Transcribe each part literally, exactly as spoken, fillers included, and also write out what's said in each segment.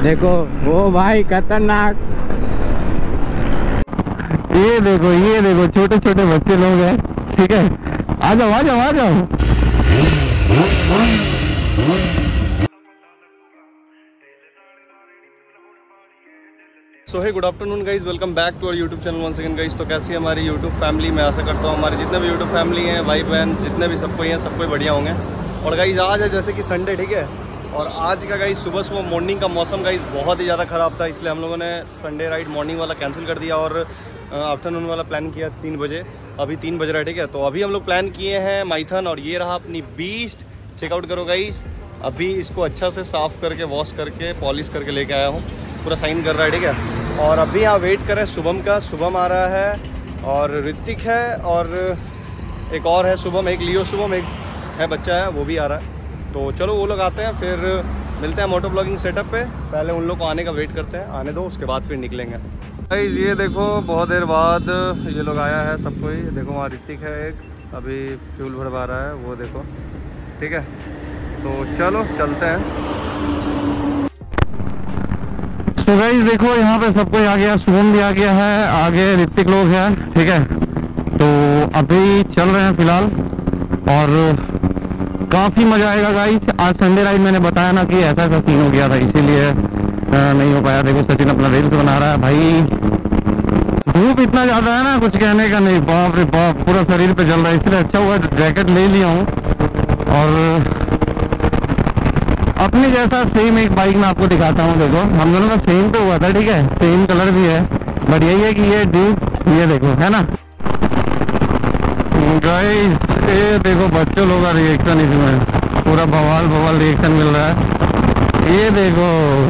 देखो वो भाई खतरनाक। ये देखो ये देखो छोटे छोटे बच्चे लोग हैं, ठीक है। आ जाओ आ जाओ आ जाओ। So hey good afternoon guys, welcome back to our YouTube channel one second guys. तो कैसी है हमारी यूट्यूब फैमिली? मैं आशा करता हूँ हमारे जितने भी यूट्यूब फैमिली हैं, भाई बहन जितने भी सबको हैं, सबको बढ़िया होंगे। और गाइज आज है जैसे कि संडे, ठीक है। और आज का गाइज सुबह सुबह मॉर्निंग का मौसम गाइज बहुत ही ज़्यादा ख़राब था, इसलिए हम लोगों ने संडे राइड मॉर्निंग वाला कैंसिल कर दिया और आफ्टरनून वाला प्लान किया तीन बजे। अभी तीन बज रहा है, ठीक है। तो अभी हम लोग प्लान किए हैं माइथन, और ये रहा अपनी बीस्ट। चेकआउट करो गाइज। अभी इसको अच्छा से साफ़ करके वॉश करके पॉलिश करके लेके आया हूँ, पूरा साइन कर रहा है, ठीक है। और अभी यहाँ वेट करें शुभम का। शुभम आ रहा है और ऋतिक है और एक और है शुभम, एक लियो शुभम, एक है बच्चा है वो भी आ रहा है। तो चलो वो लोग आते हैं, फिर मिलते हैं मोटो ब्लॉगिंग सेटअप पे। पहले उन लोग को आने का वेट करते हैं, आने दो, उसके बाद फिर निकलेंगे। गाइस ये देखो बहुत देर बाद ये लोग आया है सबको ही। देखो वहाँ ऋतिक है एक, अभी फ्यूल भरवा रहा है वो देखो, ठीक है। तो चलो चलते हैं। तो गाइस देखो यहाँ पे सबको आ गया, शुभम भी आ गया है, आगे ऋतिक लोग हैं, ठीक है। तो अभी चल रहे हैं फिलहाल और काफी मजा आएगा गाइस। आज संडे राइड मैंने बताया ना कि ऐसा ऐसा सीन हो गया था, इसीलिए नहीं हो पाया। देखो सचिन अपना रील्स बना रहा है। भाई धूप इतना ज्यादा है ना, कुछ कहने का नहीं, बाप रे बाप, पूरा शरीर पे जल रहा है। इसलिए अच्छा हुआ जैकेट ले लिया हूँ। और अपने जैसा सेम एक बाइक मैं आपको दिखाता हूँ। देखो हम दोनों का सेम पे हुआ था, ठीक है, सेम कलर भी है, बट यही है कि ये ड्यूक, ये देखो है ना गाइस। ये देखो बच्चों लोगों का रिएक्शन, इसमें पूरा बवाल बवाल रिएक्शन मिल रहा है। ये देखो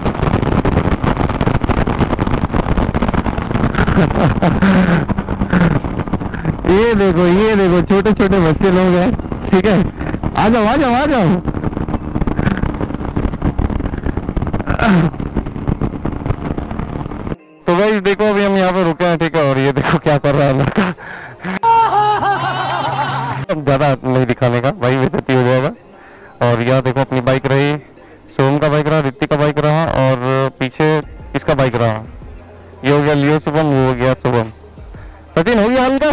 ये देखो ये देखो छोटे छोटे बच्चे लोग हैं, ठीक है। आ जाओ आ जाओ आ जाओ। तो भाई देखो अभी हम यहाँ पे रुके हैं, ठीक है। और ये देखो क्या कर रहा है लड़का। ज्यादा नहीं दिखाने का भाई, वैसे हो जाएगा। और यहाँ देखो अपनी बाइक रही, सोम का बाइक रहा, ऋतिक का बाइक रहा, और पीछे इसका बाइक रहा। ये हो गया लियो शुभम, वो हो गया शुभम। सचिन हो गया हल्का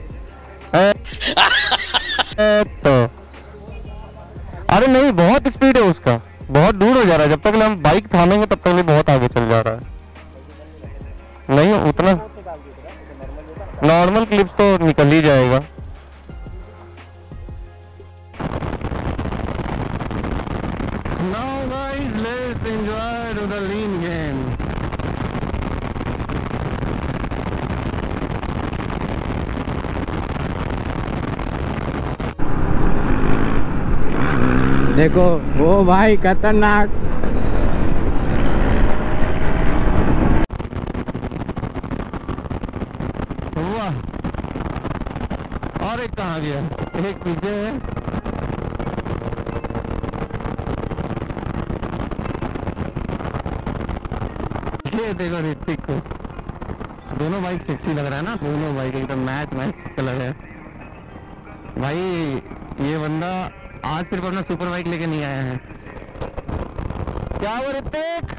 तो अरे नहीं, बहुत स्पीड है उसका, बहुत दूर हो जा रहा है। जब तक हम बाइक थामेंगे तब तक बहुत आगे चल जा रहा है। नहीं उतना नॉर्मल क्लिप्स तो निकल ही जाएगा। Now guys, let's enjoy the lean game. देखो वो भाई खतरनाक। हुआ और एक कहाँ गया, एक पीछे है। ये देखो ऋतिक को, दोनों बाइक सेक्सी लग रहा है ना, दोनों बाइक एकदम मैच मैच कलर है। भाई ये बंदा आज सिर्फ अपना सुपर बाइक लेके नहीं आया है। क्या वो ऋतिक?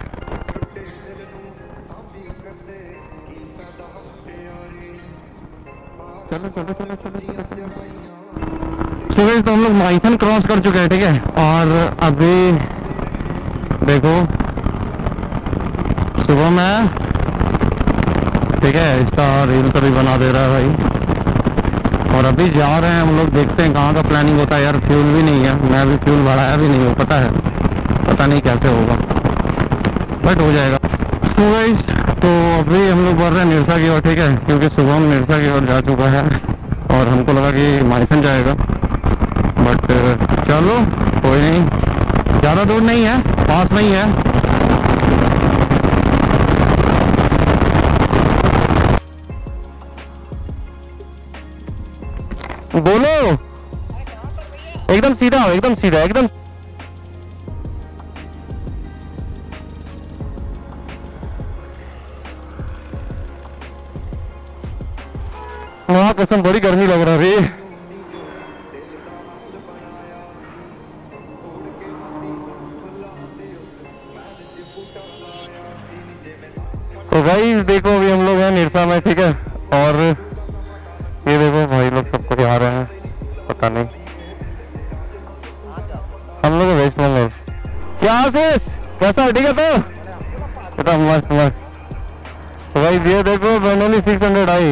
चलो चलो चलो चलो चलो। सुबह तो हम लोग माइथन क्रॉस कर चुके हैं, ठीक है। और अभी देखो सुबह में, ठीक है, इसका रील तो भी बना दे रहा है भाई। और अभी जा रहे हैं हम लोग, देखते हैं कहाँ का प्लानिंग होता है यार। फ्यूल भी नहीं है, मैं अभी फ्यूल भराया भी नहीं हूँ, पता है, पता नहीं कैसे होगा, बट हो जाएगा। तो गाइस तो अभी हम लोग बढ़ रहे हैं निरसा की ओर, ठीक है, क्योंकि सुबह हम निरसा की ओर जा चुका है और हमको लगा कि माइथन जाएगा, बट चलो कोई नहीं, ज़्यादा दूर नहीं है, पास में ही है। बोलो एकदम सीधा हो, एकदम सीधा, एकदम वहाँ कसम बड़ी गर्मी लग रहा है। तो भाई देखो अभी हम लोग हैं निरसा में, ठीक है। और ये देखो भाई लोग सबको आ रहे हैं, पता नहीं हम लोग वेस्ट बंगाल। क्या आशीष कैसा ठीक है? तो बेटा मस्त मस्त। तो भाई ये देखो Benelli six hundred I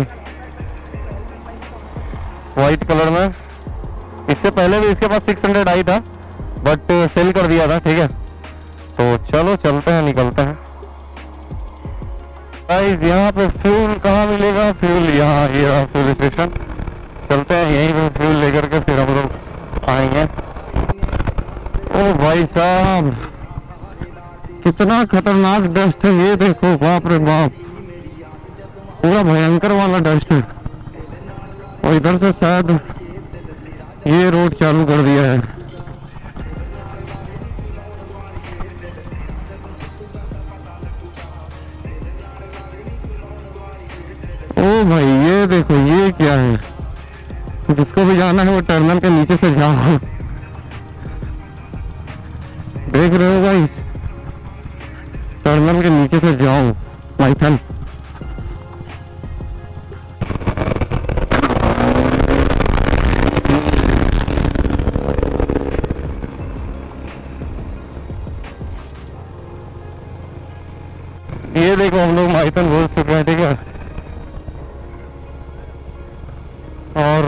white colour में। इससे पहले भी इसके पास सिक्स हंड्रेड आई था बट सेल कर दिया था, ठीक है। तो चलो चलते हैं, निकलते हैं। गाइस यहाँ पे फ्यूल कहाँ मिलेगा? फ्यूल यहाँ, ये रहा फ्यूल स्टेशन। चलते हैं यहीं पे फ्यूल लेकर के फिर हम लोग आएंगे। ओ भाई साहब कितना खतरनाक डस्ट है, ये देखो, बाप रे बाप, पूरा भयंकर वाला डस्ट है। और इधर से शायद ये रोड चालू कर दिया है। ओ भाई ये देखो, ये क्या है? जिसको भी जाना है वो टर्मिनल के नीचे से जाओ। देख रहे हो भाई, टर्मिनल के नीचे से जाओ माइथन। ये देखो हम लोग माइथन पहुंच चुके हैं, ठीक है। और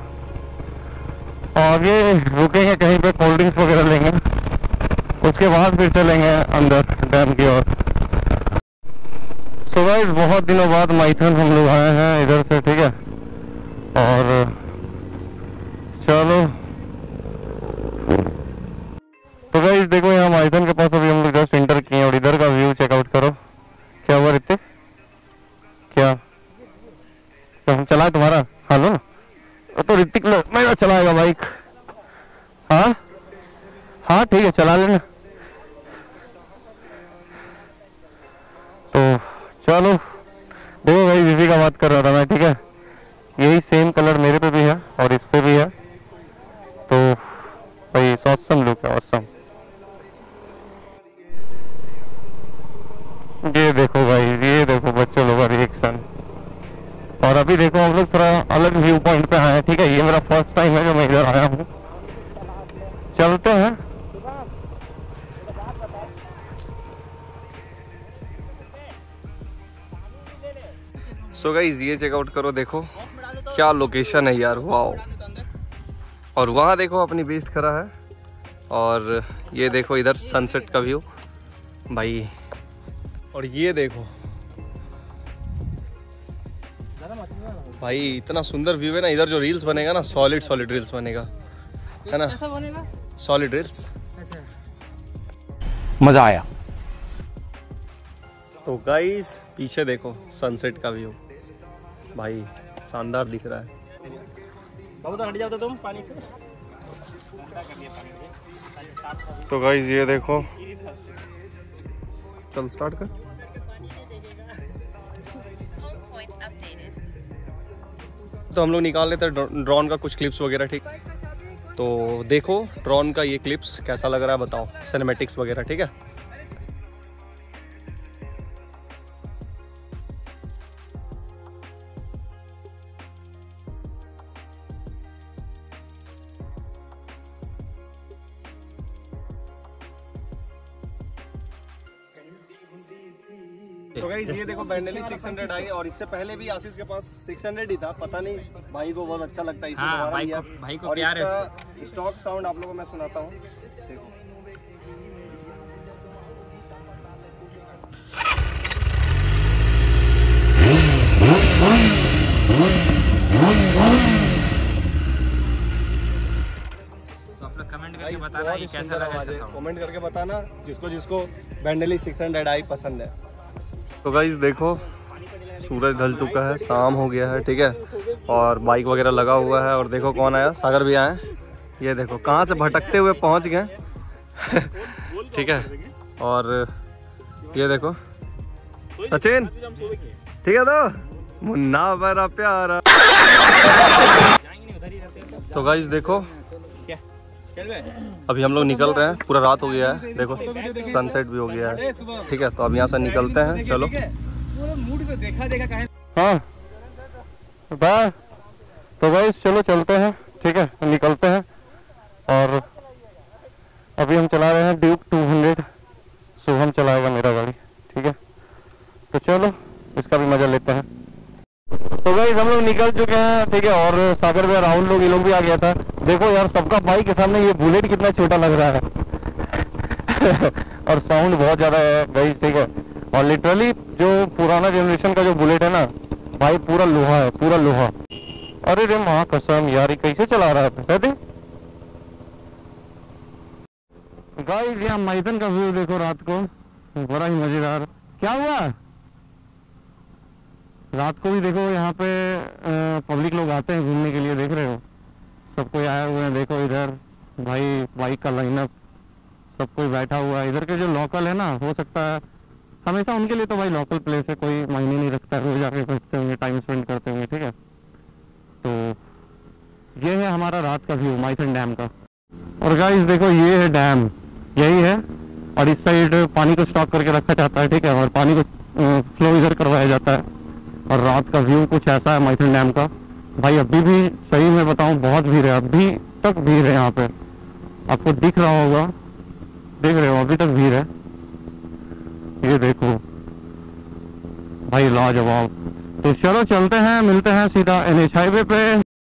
आगे रुकेंगे कहीं पे, कोल्ड ड्रिंक्स वगैरह लेंगे, उसके बाद फिर चलेंगे अंदर डैम की ओर। सो गाइस बहुत दिनों बाद माइथन हम लोग आए हैं इधर से, ठीक है। और चलो तो गाइस देखो यहाँ माइथन के पास अभी हम लोग जस्ट एंटर किए और इधर का व्यू चेकआउट करो। क्या हुआ रित्ते? क्या तो हम चलाए तुम्हारा? हाँ लो ना तो ऋतिक लो, मेरा चलाएगा बाइक। हाँ हाँ ठीक है चला लेना। तो चलो देखो भाई, इसी का बात कर रहा था मैं, ठीक है। यही सेम कलर मेरे पे भी है और इस पे भी है। तो भाई ऑसम लुक है, ऑसम। ये देखो भाई, ये देखो बच्चों लोग का रिएक्शन। और अभी देखो हम लोग थोड़ा अलग व्यू पॉइंट पे आए हैं, ठीक है। ये मेरा फर्स्ट टाइम है जो मैं इधर आया हूँ। चलते हैं। सो गाइस ये चेकआउट करो, देखो क्या लोकेशन है यार, वाओ। और वहाँ देखो अपनी बीस्ट खड़ा है। और ये देखो इधर सनसेट का व्यू भाई। और ये देखो भाई, इतना सुंदर व्यू है ना इधर। जो रील्स बनेगा ना, सॉलिड सॉलिड रील्स बनेगा, है ना? कैसा बनेगा? Solid reels. अच्छा, मजा आया। तो गाइस पीछे देखो सनसेट का व्यू भाई, शानदार दिख रहा है। बहुत हट जाओ तो तुम पानी से। तो गाइस ये देखो, चल स्टार्ट कर। तो हम लोग निकाल लेते हैं ड्रोन का कुछ क्लिप्स वगैरह, ठीक। तो देखो ड्रोन का ये क्लिप्स कैसा लग रहा है बताओ, सिनेमैटिक्स वगैरह, ठीक है। तो गाइस ये देखो बेंडली सिक्स हंड्रेड आई, और इससे पहले भी आशीष के पास सिक्स हंड्रेड ही था, पता नहीं भाई को बहुत अच्छा लगता है इसमें। हाँ, भाई को, भाई को प्यार है। और स्टॉक साउंड आप लोगों को मैं सुनाता हूँ, देखो। तो आप लोग कमेंट करके बताना ये कैसा लगा, कमेंट करके बताना जिसको जिसको बेंडली सिक्स हंड्रेड आई पसंद है। तो गाइस देखो सूरज ढल चुका है, शाम हो गया है, ठीक है। और बाइक वगैरह लगा हुआ है। और देखो कौन आया, सागर भी आए। ये देखो कहाँ से भटकते हुए पहुँच गए ठीक है। और ये देखो सचिन, ठीक है। तो मुन्ना बड़ा प्यारा। तो गाइस देखो अभी हम लोग निकल रहे हैं, पूरा रात हो गया है, देखो सनसेट भी हो गया है, ठीक है। तो अब यहाँ से निकलते हैं, चलो। पूरा मूड पे देखा देखा कहे। हाँ बस तो भाई चलो चलते हैं, ठीक है, निकलते हैं। और अभी हम चला रहे हैं ड्यूक टू हंड्रेड, शुभम चलाएगा मेरा गाड़ी, ठीक है। तो चलो इसका भी मजा लेते हैं। तो भाई हम लोग निकल चुके हैं, ठीक है। और सागर में राहुल लोग ये लोग भी आ गया था। देखो यार सबका बाइक के सामने ये बुलेट कितना छोटा लग रहा है और साउंड बहुत ज्यादा है भाई, ठीक है। और लिटरली जो पुराना जनरेशन का जो बुलेट है ना भाई, पूरा लोहा है, पूरा लोहा। अरे रे माँ कसम यार, कैसे चला रहा है गाइस। यहाँ मैदान का व्यू देखो रात को, बड़ा ही मजेदार। क्या हुआ रात को भी देखो यहाँ पे पब्लिक लोग आते हैं घूमने के लिए, देख रहे हो सब कोई आए हुए हैं। देखो इधर भाई बाइक का लाइनअप, सब कोई बैठा हुआ है। इधर के जो लोकल है ना, हो सकता है हमेशा उनके लिए तो भाई लोकल प्लेस है, कोई मायने नहीं रखता है, रोज आके बैठते होंगे, टाइम स्पेंड करते होंगे, ठीक है। तो ये है हमारा रात का व्यू माइथन डैम का। और गाइस देखो ये है डैम, यही है। और इस साइड पानी को स्टॉक करके रखा जाता है, ठीक है, और पानी को फ्लो इधर करवाया जाता है। और रात का व्यू कुछ ऐसा है माइथन डैम का। भाई अभी भी सही में बताऊं बहुत भीड़ है, अभी तक भीड़ है यहाँ पे, आपको दिख रहा होगा, देख रहे हो अभी तक भीड़ है। ये देखो भाई लाजवाब। तो चलो चलते हैं, मिलते हैं सीधा एनएच हाईवे पे।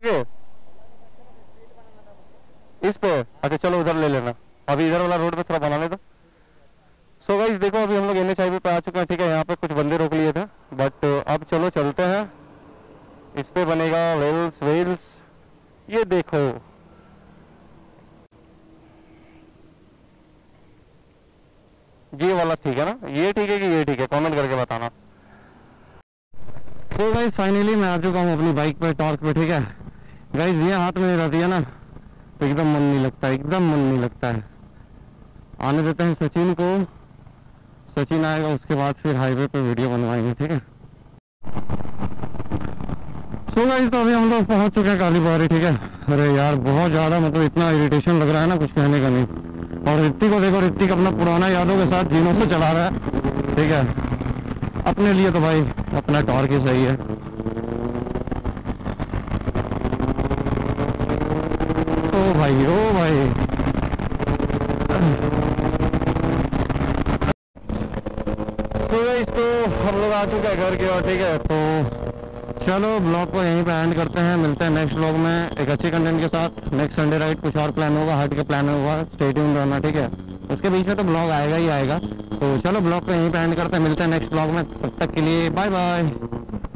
इस पे अच्छा चलो उधर ले लेना, अभी इधर वाला रोड पे थोड़ा बनाने दो। सो गाइस देखो अभी हम लोग एनएच हाईवे पे आ चुके हैं, ठीक है। यहाँ पे कुछ बंदे रोक लिए थे, बट अब चलो चलते हैं। इस पे बनेगा वेल्स वेल्स, ये देखो ये वाला ठीक है ना, ये ठीक है कि ये ठीक है, कमेंट करके बताना। सो गाइस फाइनली मैं आ चुका हूँ अपनी बाइक पे, टॉर्क पे, ठीक है। गाइस ये हाथ में रहती है ना तो एकदम मन नहीं लगता, एकदम मन नहीं लगता है। आने देते हैं सचिन को, सचिन आएगा उसके बाद फिर हाईवे पे वीडियो बनवाएंगे, ठीक है। सो गाइस तो अभी हम लोग पहुंच चुके हैं कालीबारी, ठीक है। अरे यार बहुत ज्यादा मतलब इतना इरिटेशन लग रहा है ना, कुछ कहने का नहीं। और ऋतिक को देखो, ऋतिक अपना पुराना यादों के साथ जीनों से चला रहा है, ठीक है। अपने लिए तो भाई अपना टॉर्क ही सही है। ओ भाई ओ भाई तो इसको हम लोग आ चुके हैं घर की ओर, ठीक है। तो चलो ब्लॉग को यहीं पे एंड करते हैं, मिलते हैं नेक्स्ट ब्लॉग में एक अच्छे कंटेंट के साथ। नेक्स्ट संडे राइट कुछ और प्लान होगा, हट के प्लान होगा, स्टे ट्यून्ड रहना, ठीक है। उसके बीच में तो ब्लॉग आएगा ही आएगा। तो चलो ब्लॉग को यहीं पे एंड करते हैं, मिलते हैं नेक्स्ट ब्लॉग में, तब तक के लिए बाय बाय।